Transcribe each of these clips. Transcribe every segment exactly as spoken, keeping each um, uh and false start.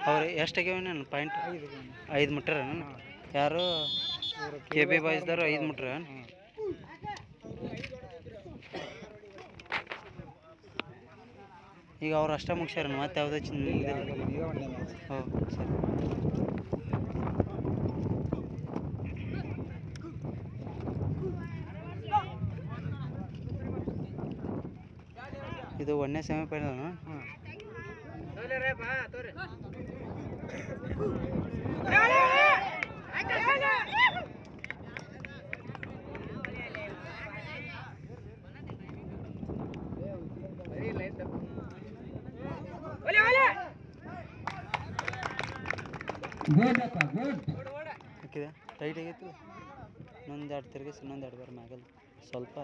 ಅವ್ರು ಎಷ್ಟಾಗ್ಯಾವ ನಾನು ಪಾಯಿಂಟ್ ಐದು ಮುಟ್ಟಾರ ಯಾರು ಕೆ ಬಿ ಬಾಯ್ಸ್ದವ್ರು ಐದು ಮುಟ್ರ ಈಗ ಅವ್ರು ಅಷ್ಟ ಮುಗಿಸ್ಯಾರ ಮತ್ತೆ ಯಾವುದೇ ಚಿನ್ನ ಹೌದು ಸರಿ ಇದು ಒಂದನೇ ಸೆಮಿಫೈನಲ್ ಹಾಕಿದೆ ಟೈಟ್ ಆಗೈತಿ ಇನ್ನೊಂದು ಎರಡು ತಿರುಗಿಸಿ ಇನ್ನೊಂದು ಎರಡು ಬಾರಿ ಮ್ಯಾಗಲ್ ಸ್ವಲ್ಪ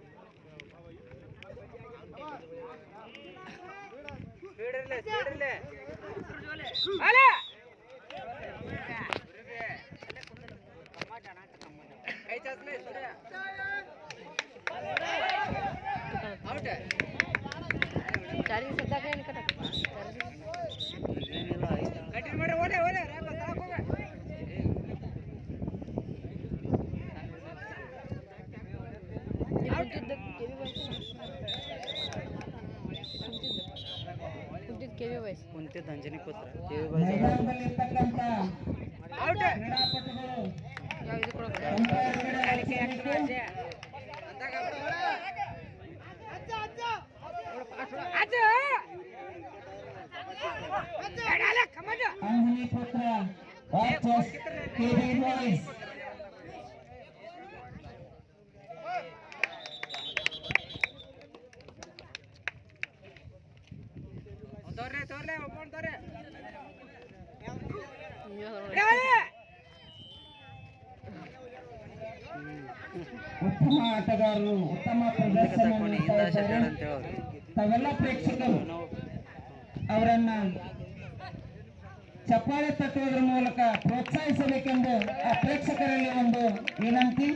ಕುಂತಿದ್ದ ಅಂಜನಿ ಕೂತ್ರ ಉತ್ತಮ ಆಟಗಾರರು ಉತ್ತಮ ಪ್ರದರ್ಶನ ತಾವೆಲ್ಲ ಪ್ರೇಕ್ಷಕರು ಅವರನ್ನ ಚಪ್ಪಾಳೆ ತಟ್ಟುವುದರ ಮೂಲಕ ಪ್ರೋತ್ಸಾಹಿಸಬೇಕೆಂದು ಆ ಪ್ರೇಕ್ಷಕರಲ್ಲಿ ಒಂದು ವಿನಂತಿ.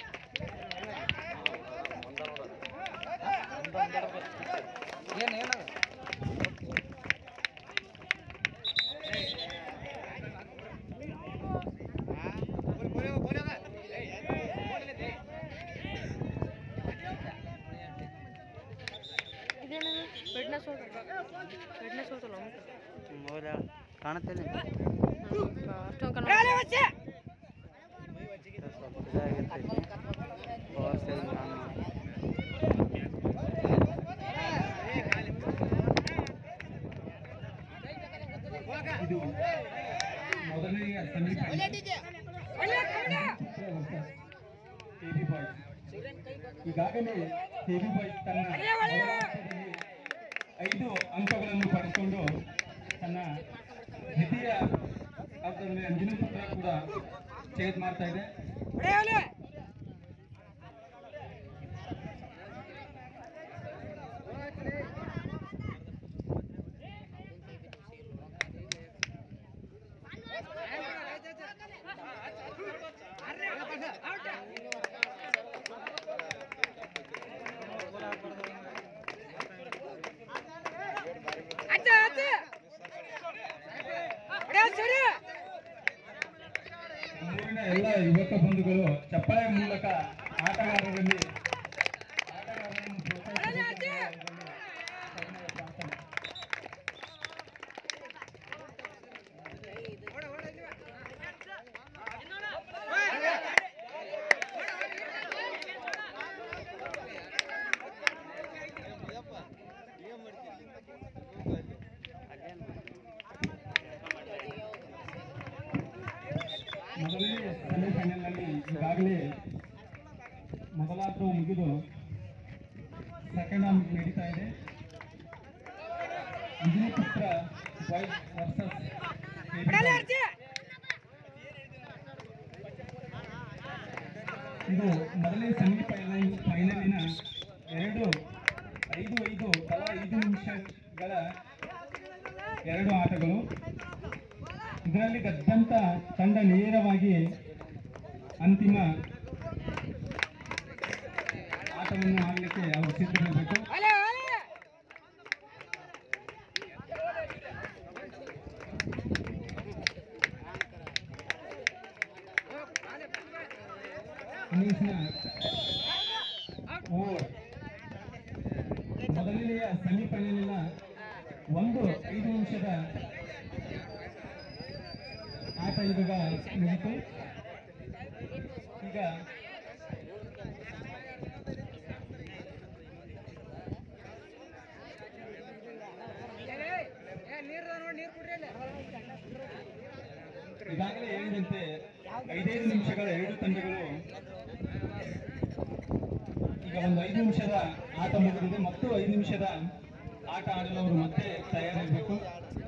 ಕಾಣುತ್ತೇನೆ ಇದು ಮೊದಲನೆಯ ಈಗಾಗಲೇ ಕೆಬಿ ಬಾಯ್ಸ್ ತನ್ನ ಐದು ಅಂಕಗಳನ್ನು ಪಡೆದುಕೊಂಡು ತನ್ನ ದ್ವಿತೀಯ ಹಂತದಲ್ಲಿ ಅಂಜನಿ ಪುತ್ರ ಕೂಡ ಚೇಂಜ್ ಮಾಡ್ತಾ ಇದೆ. ಊರಿನ ಎಲ್ಲ ಯುವಕ ಬಂಧುಗಳು ಚಪ್ಪಾಳೆ ಮೂಲಕ ಆಟಗಾರರಲ್ಲಿ ಆಟಗಾರರನ್ನು ಪ್ರೋತ್ಸಾಹಿಸಬೇಕು. ಮೊದಲನೇ ಸೆಮಿಫೈನಲ್ನಲ್ಲಿ ಈಗಾಗಲೇ ಮೊದಲಾರ್ಧ ಮುಗಿದು ಸೆಕೆಂಡ್ ಹಾಫ್ ನಡೀತಾ ಇದೆ. ಅಂಜನಿ ಪುತ್ರ ಬಾಯ್ಸ್ ವರ್ಸಸ್ ಇದು ಮೊದಲನೇ ಸೆಮಿಫೈನಲ್ ಫೈನಲಿನ ಎರಡು ಐದು ಐದು ತಲಾ ಐದು ನಿಮಿಷಗಳ ಎರಡು ಆಟಗಳು. ಇದರಲ್ಲಿ ಗೆದ್ದಂತ ತಂಡ ನೇರವಾಗಿ ಅಂತಿಮ ಆಟವನ್ನು ಆಡಲಿಕ್ಕೆ ಅವರು ಸಿದ್ಧರಿರಬೇಕು. ಇನ್ನಿಂಗ್ಸ್ನ ಓವರ್ ಮೊದಲನೆಯ ಸೆಮಿಫೈನಲಿನ ಒಂದು ಐದು ನಿಮಿಷದ ಆಟ ಈಗ ಮುಗಿತು. ಈಗ ಈಗಾಗಲೇ ಹೇಳಿದಂತೆ ಐದೈದು ನಿಮಿಷಗಳ ಎರಡು ತಂಡಗಳು ಈಗ ಒಂದು ಐದು ನಿಮಿಷದ ಆಟ ಮುಗಿದಿದೆ ಮತ್ತು ಐದು ನಿಮಿಷದ ಆಟ ಆಡಲು ಅವರು ಮತ್ತೆ ತಯಾರಿರಬೇಕು.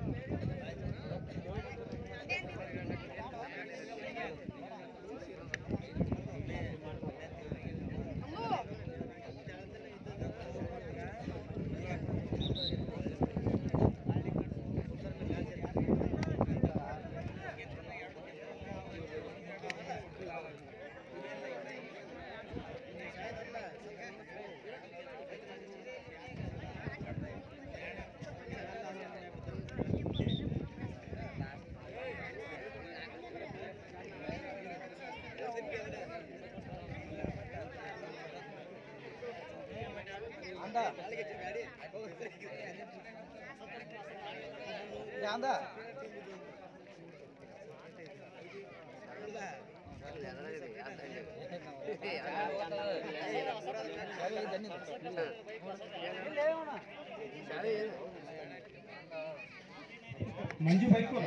ಮಂಜು ಬೈಕು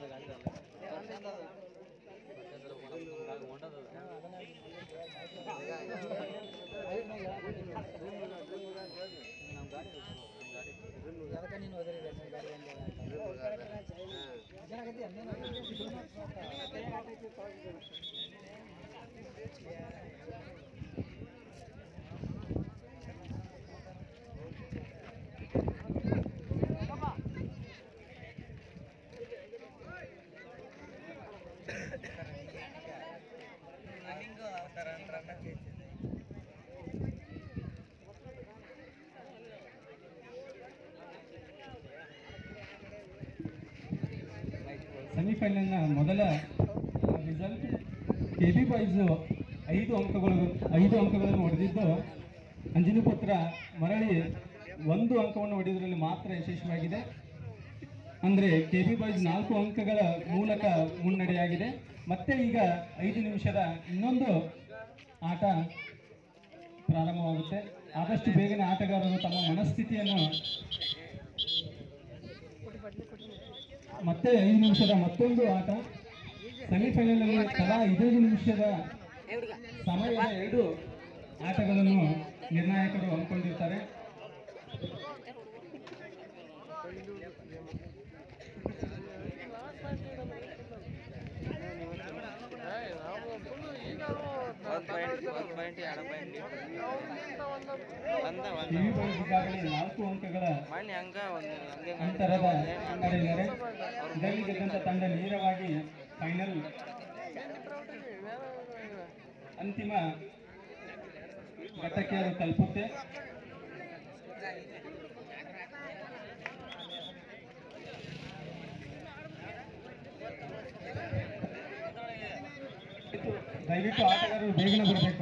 ಸೆಮಿಫೈನಲ್ನ ಮೊದಲ ರಿಸಲ್ಟ್ ಕೆಬಿ ಬಾಯ್ಸ್ ಐದು ಅಂಕಗಳು ಐದು ಅಂಕಗಳನ್ನು ಹೊಡೆದಿದ್ದು ಅಂಜನಿಪುತ್ರ ಮರಳಿ ಒಂದು ಅಂಕವನ್ನು ಹೊಡೆಯುವುದರಲ್ಲಿ ಮಾತ್ರ ಯಶಸ್ವಿಯಾಗಿದೆ. ಅಂದರೆ ಕೆಬಿ ಬಾಯ್ಸ್ ನಾಲ್ಕು ಅಂಕಗಳ ಮೂಲಕ ಮುನ್ನಡೆಯಾಗಿದೆ. ಮತ್ತೆ ಈಗ ಐದು ನಿಮಿಷದ ಇನ್ನೊಂದು ಆಟ ಪ್ರಾರಂಭವಾಗುತ್ತೆ. ಆದಷ್ಟು ಬೇಗನೆ ಆಟಗಾರರು ತಮ್ಮ ಮನಸ್ಥಿತಿಯನ್ನು ಮತ್ತೆ ಐದು ನಿಮಿಷದ ಮತ್ತೊಂದು ಆಟ ಸೆಮಿಫೈನಲ್ ತಲಾ ಐದೈದು ನಿಮಿಷದ ಸಮಯದ ಎರಡು ಆಟಗಳನ್ನು ನಿರ್ಣಾಯಕರು ಹಮ್ಮಿಕೊಂಡಿರ್ತಾರೆ. ಈಗಾಗಲೇ ನಾಲ್ಕು ಅಂಕಗಳ ಅಂತರದ ನಡೆದಿದ್ದಾರೆ. ಇದರಲ್ಲಿ ಗೆದ್ದಂತ ತಂಡ ನೇರವಾಗಿ ಫೈನಲ್ ಅಂತಿಮ ಘಟ್ಟಕ್ಕೆ ಅದು ತಲುಪುತ್ತೆ. ದಯವಿಟ್ಟು ಆಟಗಾರರು ಬೇಗನೆ ಬರಬೇಕು.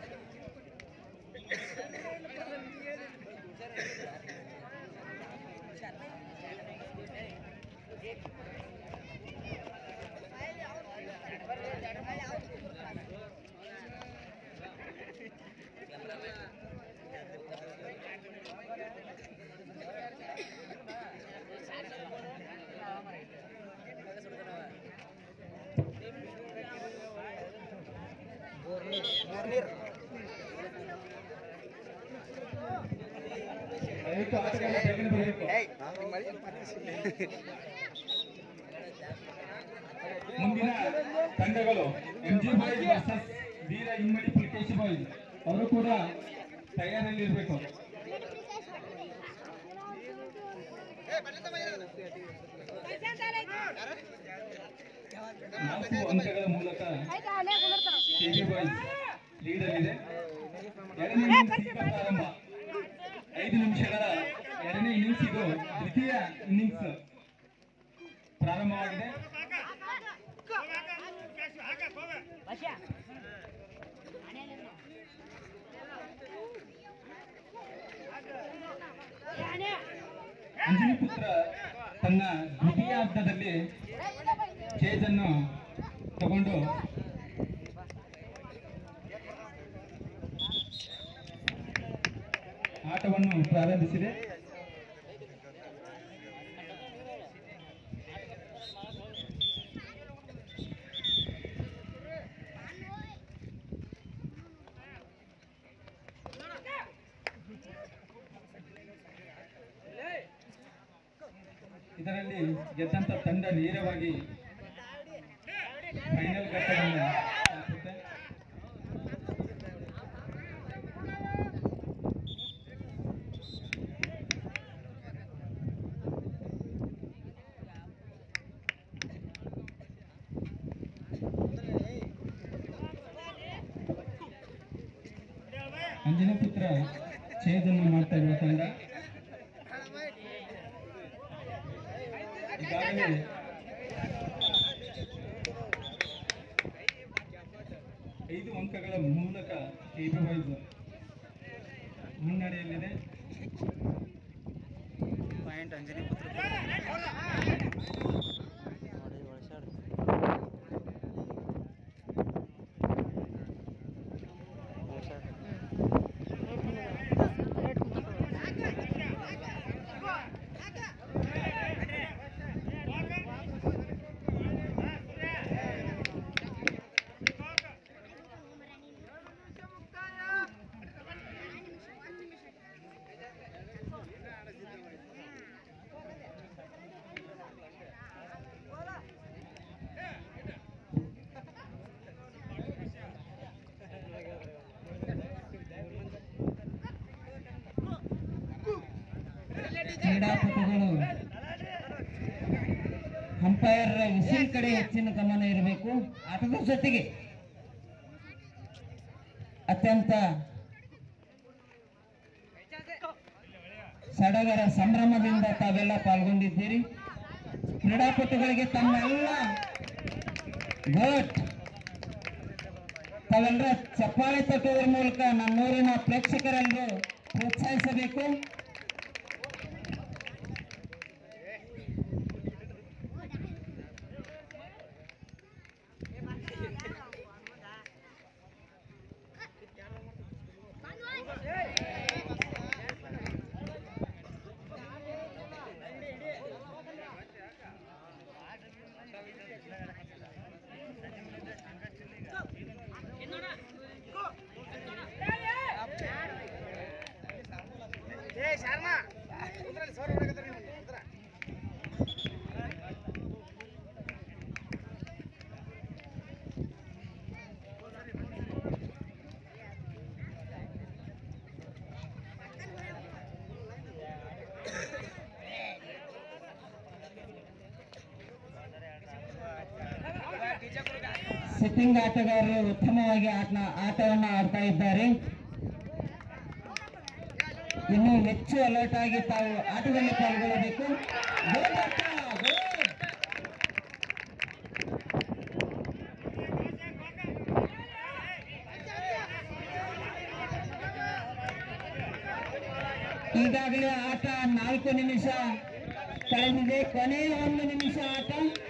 ದಯವಿಟ್ಟು ಆಟಗಾರರು ಬೇಗನೆ ಬರಬೇಕು. ಮುಂದಿನ ತಂಡಗಳು ಎಂಜಿ ಬಾಯ್ಸ್ ವರ್ಸಸ್ ವೀರ ಇಮ್ಮಡಿ ಪುಲಿಕೇಶಿ ಬಾಯ್ಸ್ ಅವರು ಕೂಡ ತಯಾರಿಯಲ್ಲಿರಬೇಕು. ನಾಲ್ಕು ಅಂಕಗಳ ಮೂಲಕ ಕೆಬಿ ಬಾಯ್ಸ್ ಲೀಡಲ್ಲಿದೆ. ಎರಡನೇ ಇನ್ನಿಂಗ್ಸ್ ಪ್ರಾರಂಭ. ಐದು ನಿಮಿಷಗಳ ಎರಡನೇ ಇನ್ನಿಂಗ್ಸ್ ಇದು ದ್ವಿತೀಯ ಇನ್ನಿಂಗ್ಸ್ ಪ್ರಾರಂಭವಾಗಿದೆ. Masya. Mana ಅಂಜನಿ ಪುತ್ರ ತನ್ನ ದ್ವಿತೀಯ ಹಂತದಲ್ಲಿ ಚೇಜನ್ನು ತಗೊಂಡು ಆಟವನ್ನು ಪ್ರಾರಂಭಿಸಿದೆ. ಇದರಲ್ಲಿ ಗೆದ್ದಂತ ತಂಡ ನೇರವಾಗಿ ಫೈನಲ್ ಘಟ್ಟವನ್ನು ತಲುಪುತ್ತೆ. ಅಂಜನಿ ಪುತ್ರ ಛೇದನ್ನು ಮಾಡ್ತಾ ಇರುವ ತಂಡ ಈಗಾಗಲೇ ಐದು ಅಂಕಗಳ ಮೂಲಕ ಕೆಬಿ ವೈಸ್ ಮುನ್ನಡೆಯಲ್ಲಿದೆ. ಪಾಯಿಂಟ್ ಅಂಜನಿ ಪುತ್ರ ಕ್ರೀಡಾಪಟುಗಳು ಅಂಪೈರ್ ವಿಸಿಲ್ ಕಡೆ ಹೆಚ್ಚಿನ ಗಮನ ಇರಬೇಕು. ಆಟದ ಜೊತೆಗೆ ಅತ್ಯಂತ ಸಡಗರ ಸಂಭ್ರಮದಿಂದ ತಾವೆಲ್ಲ ಪಾಲ್ಗೊಂಡಿದ್ದೀರಿ. ಕ್ರೀಡಾಪಟುಗಳಿಗೆ ತಮ್ಮೆಲ್ಲ ಗೋಟ್ ತಾವೆಲ್ಲರ ಚಪ್ಪಾಳೆ ತಟ್ಟುವುದರ ಮೂಲಕ ನನ್ನೂರಿನ ಪ್ರೇಕ್ಷಕರೆಲ್ಲರೂ ಪ್ರೋತ್ಸಾಹಿಸಬೇಕು. ಸಿಟ್ಟಿಂಗ್ ಆಟಗಾರರು ಉತ್ತಮವಾಗಿ ಆಟ ಆಟವನ್ನು ಆಡ್ತಾ ಇದ್ದಾರೆ. ಇನ್ನು ಹೆಚ್ಚು ಅಲರ್ಟ್ ಆಗಿ ತಾವು ಆಟದಲ್ಲಿ ಪಾಲ್ಗೊಳ್ಳಬೇಕು. ಈಗಾಗಲೇ ಆಟ ನಾಲ್ಕು ನಿಮಿಷ ಕಳೆದಿದೆ. ಕೊನೆಯ ಒಂದು ನಿಮಿಷ ಆಟ.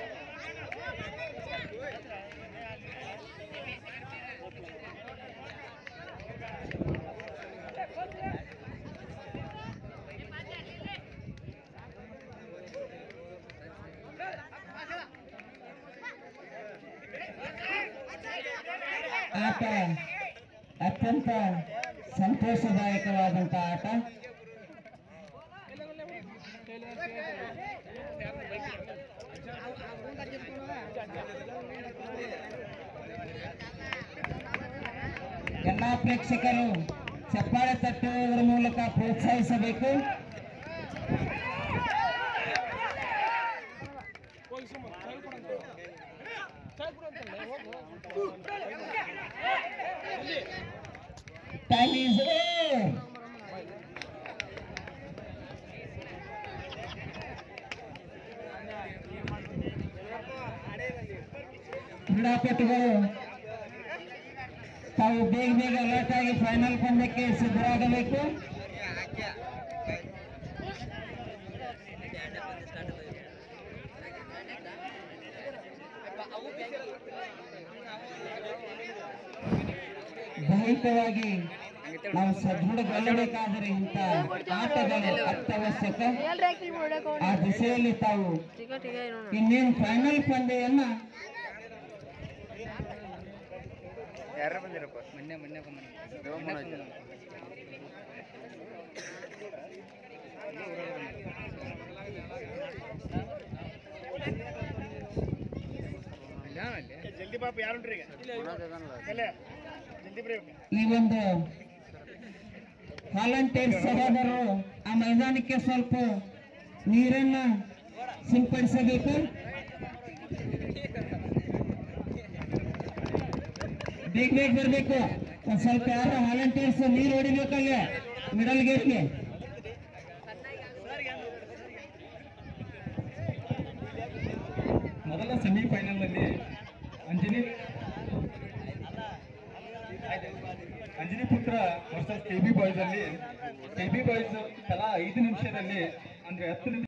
ಆಟ ಅತ್ಯಂತ ಸಂತೋಷದಾಯಕವಾದಂಥ ಆಟ. ಎಲ್ಲ ಪ್ರೇಕ್ಷಕರು ಚಪ್ಪಾಳೆ ತಟ್ಟುವುದರ ಮೂಲಕ ಪ್ರೋತ್ಸಾಹಿಸಬೇಕು. Time is over. ಕ್ರೀಡಾಪಟುಗಳು ತಾವು ಬೇಗ ಬೇಗ ಅಲರ್ಟ್ ಆಗಿ ಫೈನಲ್ ಪಂದ್ಯಕ್ಕೆ ಸಿದ್ಧರಾಗಬೇಕು. ದೈಹಿಕವಾಗಿ ನಾವು ಸದೃಢಗೊಳ್ಳಬೇಕಾದರೆ ಇಂಥ ಆಟಗಳು ಅತ್ಯವಶ್ಯಕ. ಆ ದಿಶೆಯಲ್ಲಿ ತಾವು ಇನ್ನೇನು ಫೈನಲ್ ಪಂದ್ಯವನ್ನ ಯಾರ ಬಂದಿರಪ್ಪ ಮೊನ್ನೆ ಮೊನ್ನೆ ಬಂದ ಜಲ್ದಿ ಪಾಪ ಯಾರುಂಟ್ರಿ ಈ ಒಂದು ವಾಲಂಟಿಯರ್ ಸಹೋದರರು ಆ ಮೈದಾನಕ್ಕೆ ಸ್ವಲ್ಪ ನೀರನ್ನ ಸಿಂಪಡಿಸಬೇಕು. ಬೇಗ ಬೇಗ ಬರಬೇಕು. ಒಂದ್ ಸ್ವಲ್ಪ ಯಾರು ವಾಲಂಟಿಯರ್ಸ್ ನೀರು ಹೊಡಿಬೇಕಲ್ಲ ಮಿಡಲ್ ಗೇಟ್ಗೆ. ಮೊದಲ ಸೆಮಿಫೈನಲ್ ನಲ್ಲಿ Anjani Anjani Putra versus K B boys ಅಲ್ಲಿ ಕೆ ಬಿ ಬಾಯ್ಸ್ ತಲಾ ಐದು ನಿಮಿಷದಲ್ಲಿ ಅಂದ್ರೆ ಹತ್ತು ನಿಮಿಷ